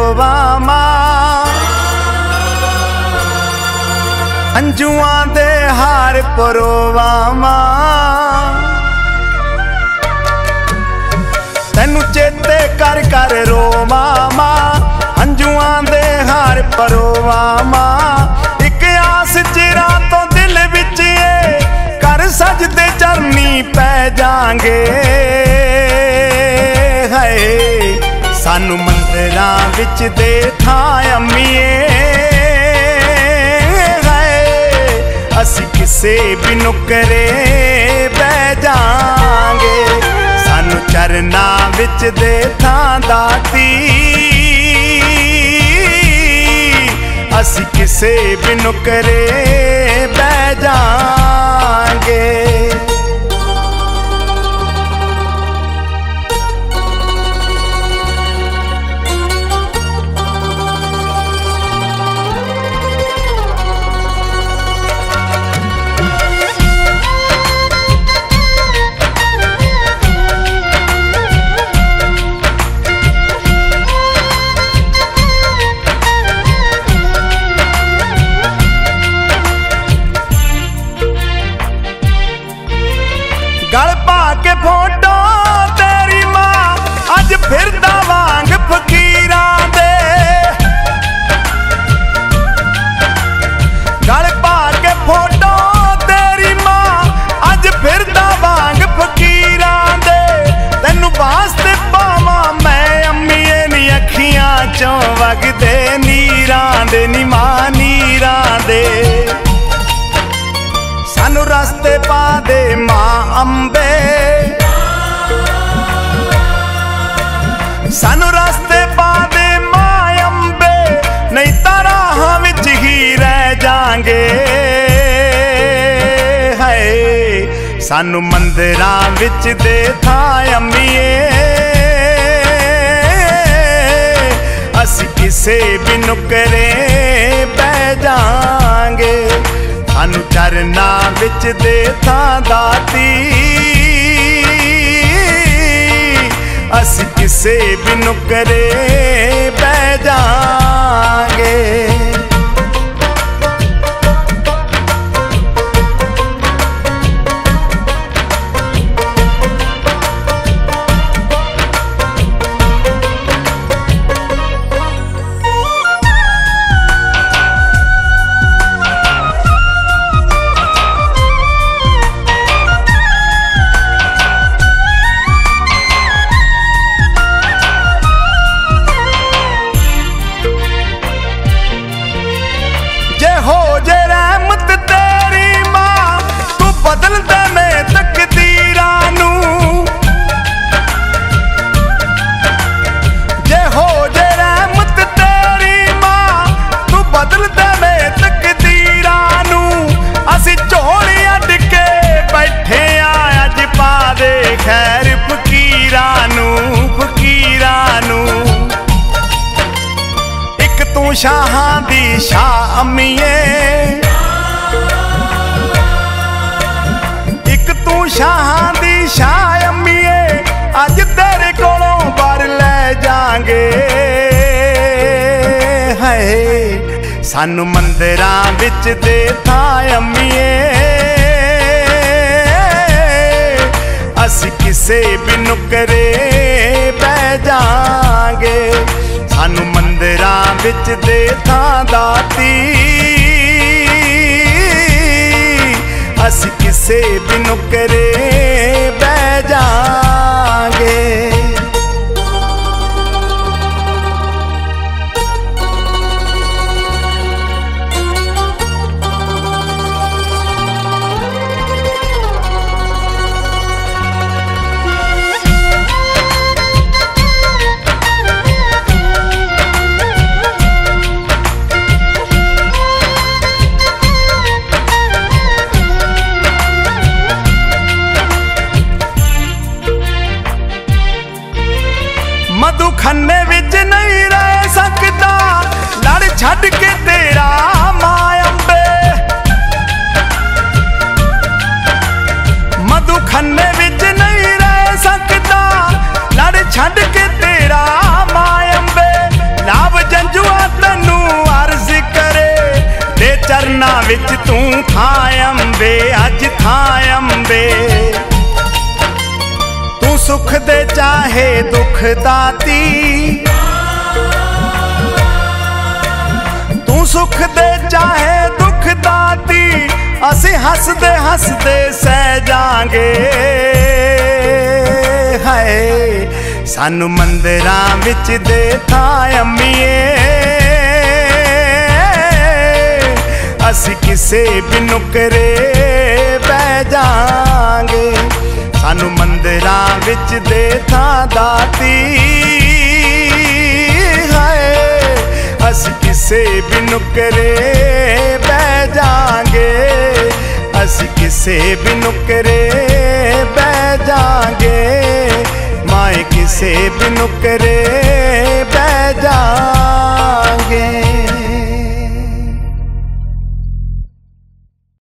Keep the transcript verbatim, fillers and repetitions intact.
रोवामा, अंजुआं दे हार परोवामा। तैनू चेते कर कर रोवामा, अंजुआं दे हार परोवामा। एक आस चिरा तो दिल विच कर सजदे चरनी पै जांगे। हाय सानू मंदिरां विच दे थां अम्मीए, असी किसे भी नुकरे बह जांगे। सानू चरना विच दे थां दाती, असी किसे भी नुकरे बह जांगे। गल पा के फोटो तेरी मां अज फिरदा वांग फकीरां दे। गल पा के फोटो तेरी मां अज फिरदा वांग फकीरां दे। तैनू वास्ते पावां मैं अम्मीए नी अखियां चों वगदे नीरां दे, नी मां नीरां दे। सानू रास्ते पा दे मां अंबे, सानू रास्ते पा दे मां अंबे, नहीं तां राहां विच ही रह जांगे। हाय सानू मंदिरां विच दे थां अम्मीए, असी किसे भी नुकरे बह जांगे। सानू चरना विच दे थां दाती, असी किसे भी नुकरे बह जांगे। बदल दे मैं तकदीरां नू, जे हो जे रहमत तेरी मां तू बदल दे मैं तकदीरां नू। असी झोली अड के बैठे आ अज पा दे खैर फकीरां नू, फकीरां नू। एक तू शाहां दी शाह अम्मीए, शाहां दी शाह अम्मीए, अज तेरे कोलों बर ले जांगे। हाय सानू मंदिरां विच दे थां अम्मीए, असी किसे भी नुकरे बह जांगे। सानू मंदिरां विच दे थां दाती, असी किसे भी नुकरे बह जांगे। विच तू थां अंबे, अज थां अंबे। तू सुख दे चाहे दुख दाती, तू सुख दे चाहे दुख दाती, असी हसदे हसदे सह जांगे। हाय सानू मंदिरां विच दे थां अम्मीए, असी किसे भी नुकरे बह जांगे। सानू मंदिरां विच दे थां दाती, हाय असी किसे भी नुकरे बह जांगे, असी किसे भी नुकरे बह जांगे, माए किसे भी नुकरे